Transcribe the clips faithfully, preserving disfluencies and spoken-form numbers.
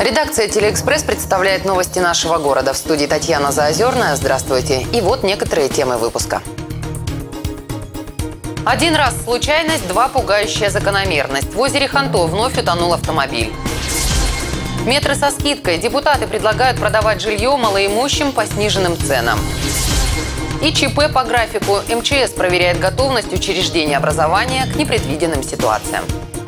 Редакция «Телеэкспресс» представляет новости нашего города. В студии Татьяна Заозерная. Здравствуйте. И вот некоторые темы выпуска. Один раз случайность, два пугающая закономерность. В озере Ханто вновь утонул автомобиль. Метры со скидкой. Депутаты предлагают продавать жилье малоимущим по сниженным ценам. И ЧП по графику. эм че эс проверяет готовность учреждений образования к непредвиденным ситуациям.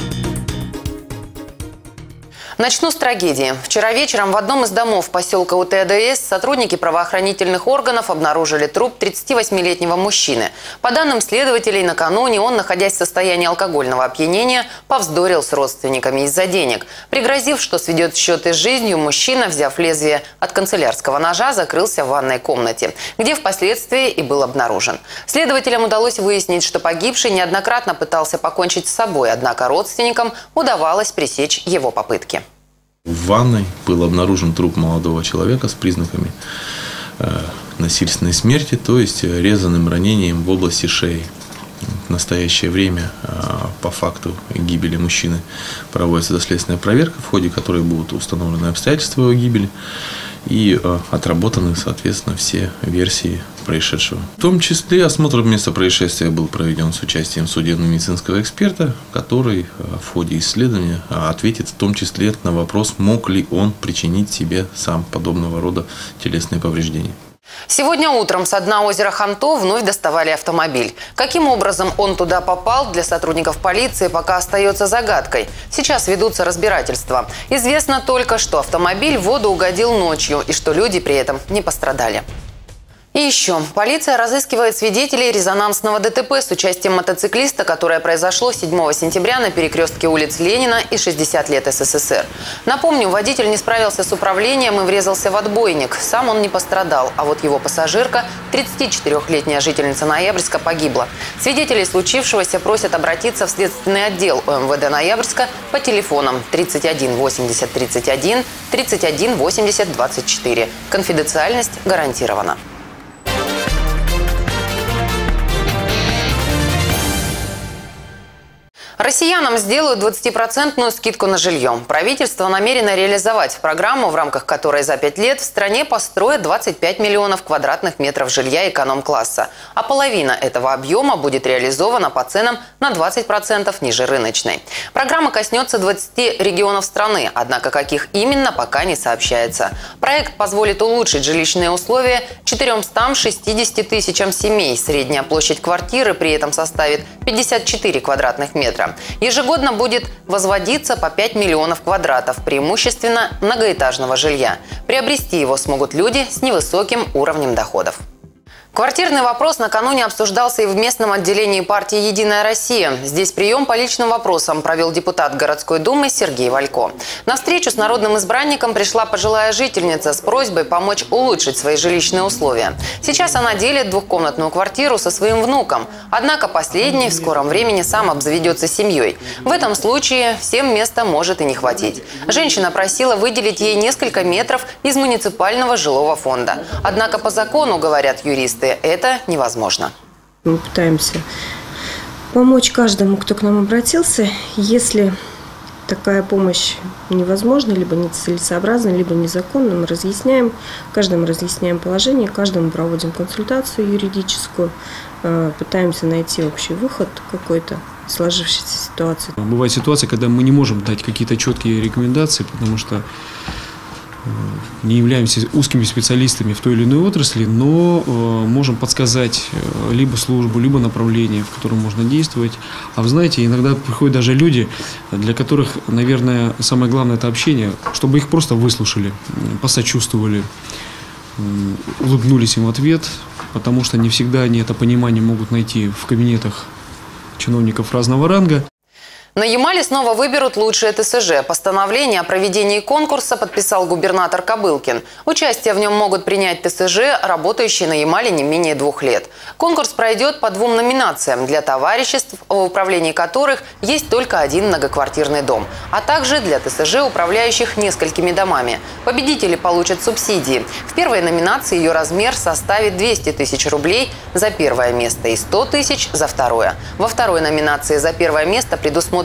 Начну с трагедии. Вчера вечером в одном из домов поселка У Тэ А Дэ Эс сотрудники правоохранительных органов обнаружили труп тридцативосьмилетнего мужчины. По данным следователей, накануне он, находясь в состоянии алкогольного опьянения, повздорил с родственниками из-за денег. Пригрозив, что сведет счеты с жизнью, мужчина, взяв лезвие от канцелярского ножа, закрылся в ванной комнате, где впоследствии и был обнаружен. Следователям удалось выяснить, что погибший неоднократно пытался покончить с собой, однако родственникам удавалось пресечь его попытки. В ванной был обнаружен труп молодого человека с признаками э, насильственной смерти, то есть резаным ранением в области шеи. В настоящее время э, по факту гибели мужчины проводится доследственная проверка, в ходе которой будут установлены обстоятельства его гибели и э, отработаны, соответственно, все версии происшедшего. В том числе осмотр места происшествия был проведен с участием судебно-медицинского эксперта, который в ходе исследования ответит в том числе на вопрос, мог ли он причинить себе сам подобного рода телесные повреждения. Сегодня утром с дна озера Ханто вновь доставали автомобиль. Каким образом он туда попал, для сотрудников полиции пока остается загадкой. Сейчас ведутся разбирательства. Известно только, что автомобиль в воду угодил ночью и что люди при этом не пострадали. И еще. Полиция разыскивает свидетелей резонансного Дэ Тэ Пэ с участием мотоциклиста, которое произошло седьмого сентября на перекрестке улиц Ленина и шестьдесят лет Эс Эс Эс Эр. Напомню, водитель не справился с управлением и врезался в отбойник. Сам он не пострадал, а вот его пассажирка, тридцатичетырёхлетняя жительница Ноябрьска, погибла. Свидетелей случившегося просят обратиться в следственный отдел О Эм Вэ Дэ Ноябрьска по телефонам тридцать один восемьдесят тридцать один, тридцать один восемьдесят двадцать четыре. Конфиденциальность гарантирована. Россиянам сделают двадцатипроцентную скидку на жилье. Правительство намерено реализовать программу, в рамках которой за пять лет в стране построят двадцать пять миллионов квадратных метров жилья эконом-класса. А половина этого объема будет реализована по ценам на двадцать процентов ниже рыночной. Программа коснется двадцати регионов страны, однако каких именно пока не сообщается. Проект позволит улучшить жилищные условия четырёмстам шестидесяти тысячам семей. Средняя площадь квартиры при этом составит пятьдесят четыре квадратных метра. Ежегодно будет возводиться по пять миллионов квадратов, преимущественно многоэтажного жилья. Приобрести его смогут люди с невысоким уровнем доходов. Квартирный вопрос накануне обсуждался и в местном отделении партии «Единая Россия». Здесь прием по личным вопросам провел депутат городской думы Сергей Валько. На встречу с народным избранником пришла пожилая жительница с просьбой помочь улучшить свои жилищные условия. Сейчас она делит двухкомнатную квартиру со своим внуком. Однако последний в скором времени сам обзаведется семьей. В этом случае всем места может и не хватить. Женщина просила выделить ей несколько метров из муниципального жилого фонда. Однако по закону, говорят юристы, это невозможно. Мы пытаемся помочь каждому, кто к нам обратился. Если такая помощь невозможна, либо нецелесообразна, либо незаконна, мы разъясняем, каждому разъясняем положение, каждому проводим консультацию юридическую, пытаемся найти общий выход какой-то в сложившейся ситуации. Бывает ситуация, когда мы не можем дать какие-то четкие рекомендации, потому что не являемся узкими специалистами в той или иной отрасли, но э, можем подсказать э, либо службу, либо направление, в котором можно действовать. А вы знаете, иногда приходят даже люди, для которых, наверное, самое главное – это общение, чтобы их просто выслушали, посочувствовали, э, улыбнулись им в ответ, потому что не всегда они это понимание могут найти в кабинетах чиновников разного ранга. На Ямале снова выберут лучшие Тэ Эс Жэ. Постановление о проведении конкурса подписал губернатор Кобылкин. Участие в нем могут принять Тэ Эс Жэ, работающие на Ямале не менее двух лет. Конкурс пройдет по двум номинациям для товариществ, в управлении которых есть только один многоквартирный дом, а также для Тэ Эс Жэ, управляющих несколькими домами. Победители получат субсидии. В первой номинации ее размер составит двести тысяч рублей за первое место и сто тысяч за второе. Во второй номинации за первое место предусмотрено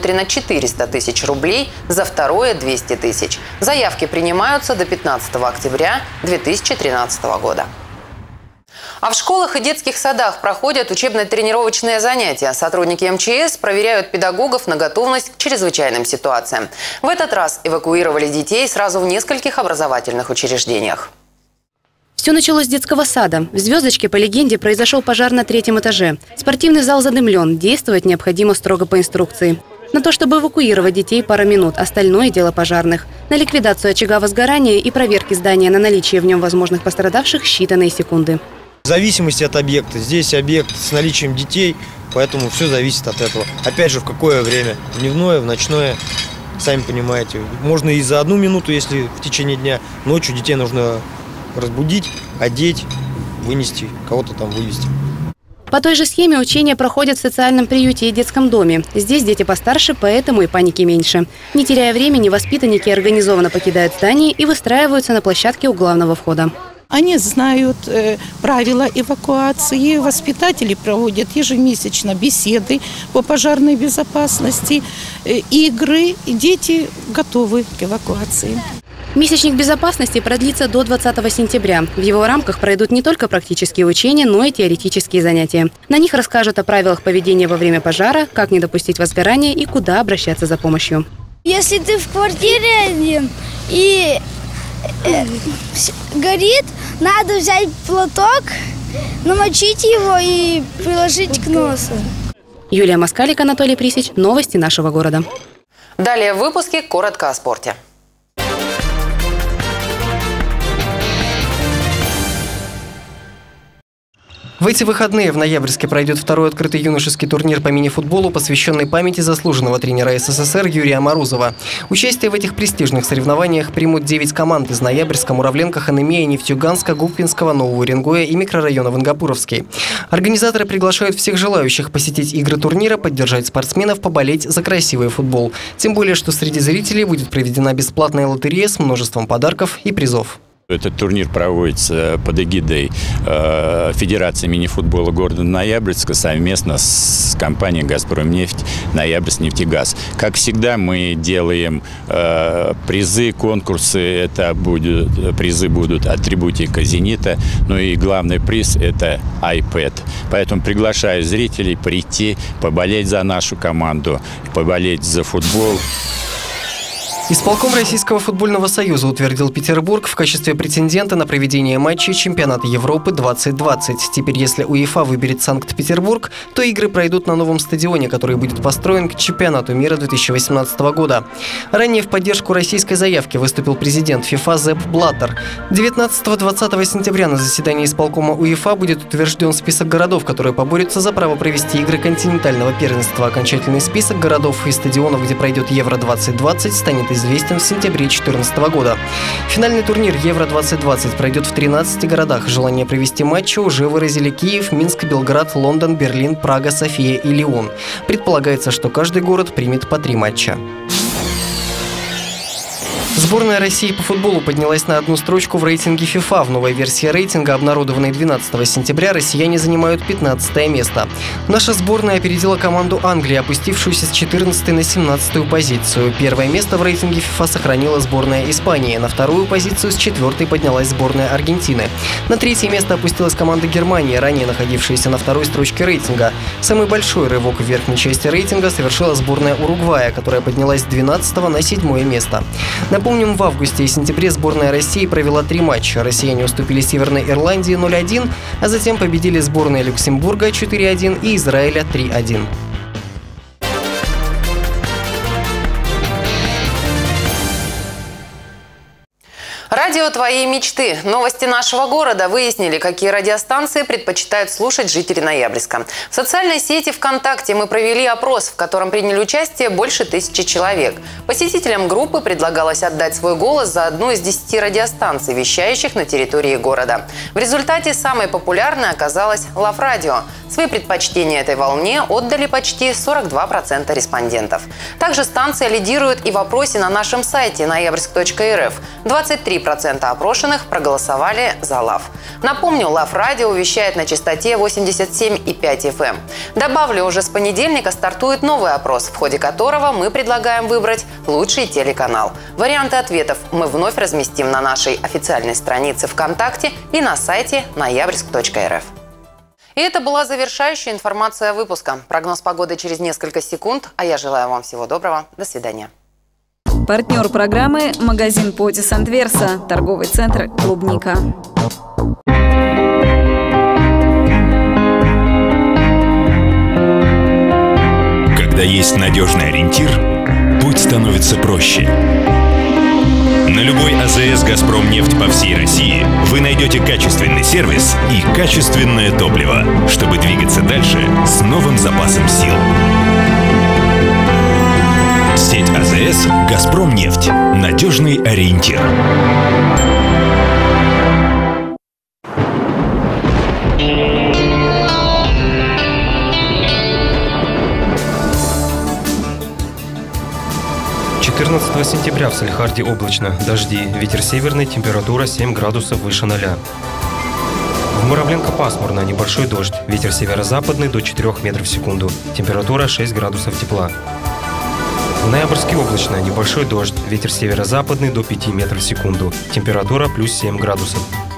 предусмотрено четыреста тысяч рублей, за второе – двести тысяч. Заявки принимаются до пятнадцатого октября две тысячи тринадцатого года. А в школах и детских садах проходят учебно-тренировочные занятия. Сотрудники эм че эс проверяют педагогов на готовность к чрезвычайным ситуациям. В этот раз эвакуировали детей сразу в нескольких образовательных учреждениях. Все началось с детского сада. В «Звездочке», по легенде, произошел пожар на третьем этаже. Спортивный зал задымлен. Действовать необходимо строго по инструкции. На то, чтобы эвакуировать детей, пара минут. Остальное – дело пожарных. На ликвидацию очага возгорания и проверки здания на наличие в нем возможных пострадавших считанные секунды. В зависимости от объекта. Здесь объект с наличием детей, поэтому все зависит от этого. Опять же, в какое время? В дневное, в ночное. Сами понимаете. Можно и за одну минуту, если в течение дня. Ночью детей нужно разбудить, одеть, вынести, кого-то там вывести. По той же схеме учения проходят в социальном приюте и детском доме. Здесь дети постарше, поэтому и паники меньше. Не теряя времени, воспитанники организованно покидают здание и выстраиваются на площадке у главного входа. Они знают э, правила эвакуации. Воспитатели проводят ежемесячно беседы по пожарной безопасности, э, игры. И дети готовы к эвакуации. Месячник безопасности продлится до двадцатого сентября. В его рамках пройдут не только практические учения, но и теоретические занятия. На них расскажут о правилах поведения во время пожара, как не допустить возгорания и куда обращаться за помощью. Если ты в квартире и э, горит, надо взять платок, намочить его и приложить к носу. Юлия Москалик, Анатолий Присич. Новости нашего города. Далее в выпуске коротко о спорте. В эти выходные в Ноябрьске пройдет второй открытый юношеский турнир по мини-футболу, посвященный памяти заслуженного тренера эс эс эс эр Юрия Морозова. Участие в этих престижных соревнованиях примут девять команд из Ноябрьска, Муравленко, Ханемея, Нефтьюганска, Губкинского, Нового Уренгоя и микрорайона Вангапуровский. Организаторы приглашают всех желающих посетить игры турнира, поддержать спортсменов, поболеть за красивый футбол. Тем более, что среди зрителей будет проведена бесплатная лотерея с множеством подарков и призов. Этот турнир проводится под эгидой э, Федерации мини-футбола города Ноябрьска совместно с компанией «Газпромнефть», «Ноябрьснефтегаз». Как всегда, мы делаем э, призы, конкурсы. Это будет, призы будут атрибутика «Зенита». Ну и главный приз – это iPad. Поэтому приглашаю зрителей прийти, поболеть за нашу команду, поболеть за футбол. Исполком Российского футбольного союза утвердил Петербург в качестве претендента на проведение матчей чемпионата Европы двадцать двадцать. Теперь, если УЕФА выберет Санкт-Петербург, то игры пройдут на новом стадионе, который будет построен к чемпионату мира две тысячи восемнадцатого года. Ранее в поддержку российской заявки выступил президент ФИФА Зепп Блаттер. девятнадцатого-двадцатого сентября на заседании исполкома УЕФА будет утвержден список городов, которые поборются за право провести игры континентального первенства. Окончательный список городов и стадионов, где пройдет Евро двадцать двадцать, станет известен в сентябре две тысячи четырнадцатого года. Финальный турнир Евро двадцать двадцать пройдет в тринадцати городах. Желание провести матчи уже выразили Киев, Минск, Белград, Лондон, Берлин, Прага, София и Лион. Предполагается, что каждый город примет по три матча. Сборная России по футболу поднялась на одну строчку в рейтинге ФИФА. В новой версии рейтинга, обнародованной двенадцатого сентября, россияне занимают пятнадцатое место. Наша сборная опередила команду Англии, опустившуюся с четырнадцатой на семнадцатую позицию. Первое место в рейтинге ФИФА сохранила сборная Испании. На вторую позицию с четвертой поднялась сборная Аргентины. На третье место опустилась команда Германии, ранее находившаяся на второй строчке рейтинга. Самый большой рывок в верхней части рейтинга совершила сборная Уругвая, которая поднялась с двенадцатого на седьмое место. Напомним, в августе и сентябре сборная России провела три матча. Россияне уступили Северной Ирландии ноль один, а затем победили сборные Люксембурга четыре один и Израиля три один. Радио твоей мечты. Новости нашего города выяснили, какие радиостанции предпочитают слушать жители Ноябрьска. В социальной сети ВКонтакте мы провели опрос, в котором приняли участие больше тысячи человек. Посетителям группы предлагалось отдать свой голос за одну из десяти радиостанций, вещающих на территории города. В результате самой популярной оказалась Лав Радио. Свои предпочтения этой волне отдали почти сорок два процента респондентов. Также станция лидирует и в опросе на нашем сайте ноябрьск точка эр эф. двадцать три процента опрошенных проголосовали за Лав. Напомню, Лав Радио вещает на частоте восемьдесят семь и пять эф эм. Добавлю, уже с понедельника стартует новый опрос, в ходе которого мы предлагаем выбрать лучший телеканал. Варианты ответов мы вновь разместим на нашей официальной странице ВКонтакте и на сайте ноябрьск точка эр эф. И это была завершающая информация выпуска. Прогноз погоды через несколько секунд, а я желаю вам всего доброго. До свидания. Партнер программы – магазин Потис Антверса, торговый центр «Клубника». Когда есть надежный ориентир, путь становится проще. На любой а зэ эс «Газпромнефть» по всей России вы найдете качественный сервис и качественное топливо, чтобы двигаться дальше с новым запасом сил. Сеть а зэ эс «Газпромнефть». Надежный ориентир. четырнадцатого сентября в Салехарде облачно, дожди, ветер северный, температура семь градусов выше ноля. В Муравленко пасмурно, небольшой дождь, ветер северо-западный до четырёх метров в секунду, температура шесть градусов тепла. В Ноябрьске облачно, небольшой дождь, ветер северо-западный до пяти метров в секунду, температура плюс семь градусов.